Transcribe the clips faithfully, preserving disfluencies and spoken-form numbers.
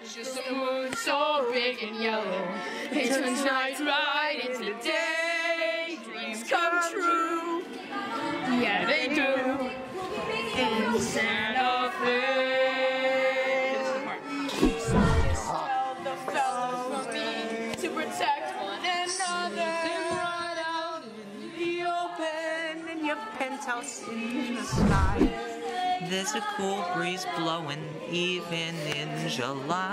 It's just a moon so big and yellow. It turns night right into day. Dreams come true. Yeah, they do. In Santa Fe. This is the part. Sell the fellas from me to protect one another. Then ride out in the open in your penthouse in the sky. There's a cool breeze blowing even in July.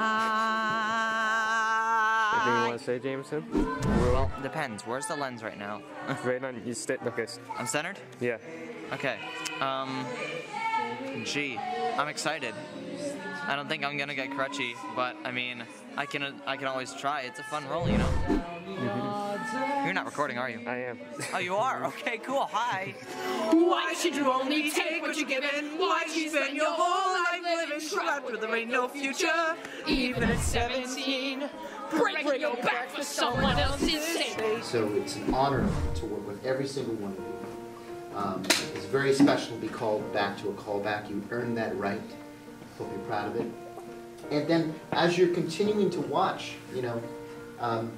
Anything you want to say, Jameson? Well, depends. Where's the lens right now? Right on, you sit, okay. I'm centered? Yeah. Okay. Um, gee, I'm excited. I don't think I'm gonna get crutchy, but I mean, I can I can always try. It's a fun role, you know. Mm-hmm. You're not recording, are you? I am. Oh, you are? Okay, cool. Hi. Why should you only take what you're given? Why should you spend your whole life living trapped where there ain't no future? Even at seventeen, break your back for someone else's sake. So it's an honor to work with every single one of you. Um, it's very special to be called back to a callback. You earned that right. Hope you're proud of it. And then as you're continuing to watch, you know, um,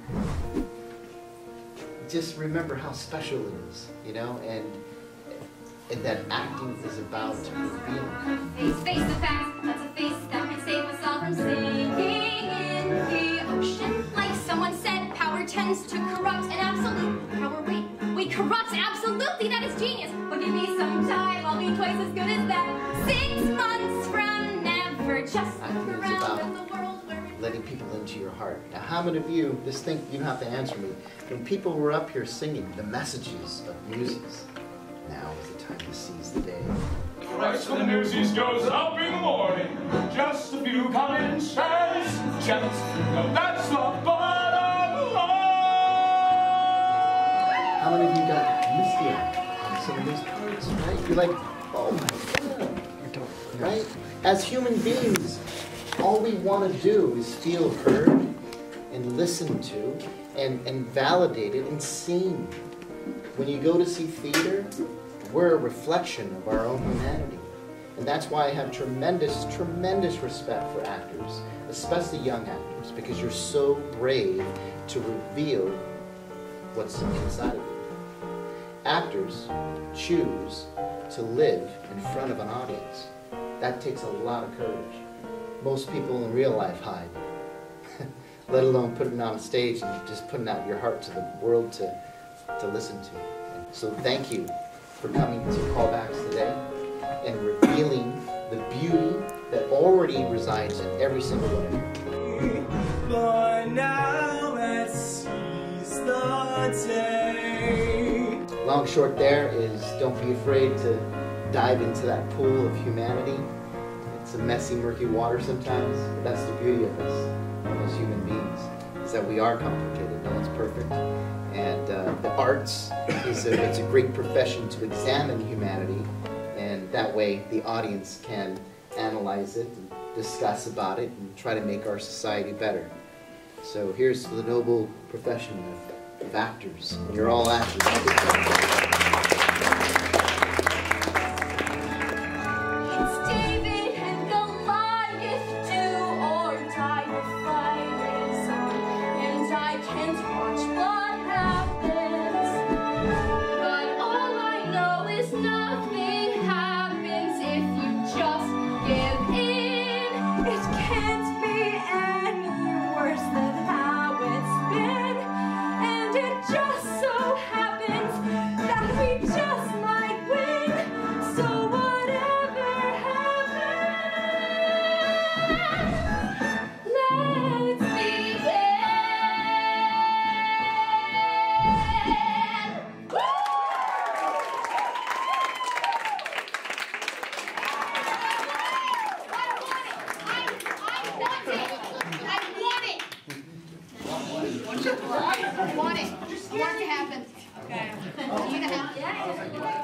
just remember how special it is, you know, and, and that acting is about revealing. Face, face the fact, that's a face that can save us all from sinking in the ocean. Like someone said, power tends to corrupt an absolute power. Wait, wait, corrupt absolutely, that is genius. Well, give me some time, I'll be twice as good as that. Six months from never, just look around at the world where it's letting people into your heart. Now, how many of you, this thing, you don't have to answer me, when people were up here singing the messages of Newsies, now is the time to seize the day. Christ when the Newsies goes up in the morning, just a few common sense chants. Now that's the bottom line. How many of you got misty-eyed on some of these parts, right? You're like, oh my God, right? As human beings, all we want to do is feel heard and listened to and, and validated and seen. When you go to see theater, we're a reflection of our own humanity. And that's why I have tremendous, tremendous respect for actors, especially young actors, because you're so brave to reveal what's inside of you. Actors choose to live in front of an audience. That takes a lot of courage. Most people in real life hide, let alone putting on a stage and just putting out your heart to the world to, to listen to. So thank you for coming to Callbacks today and revealing the beauty that already resides in every single one of you. But now let's seize the day. Long short there is don't be afraid to dive into that pool of humanity. It's a messy, murky water sometimes, but that's the beauty of us, as human beings, is that we are complicated. No one's perfect. And uh, the arts is a, it's a great profession to examine humanity, and that way the audience can analyze it and discuss about it and try to make our society better. So here's the noble profession of, of actors. You're all actors. I want it. I want it to happen. Okay. You know how?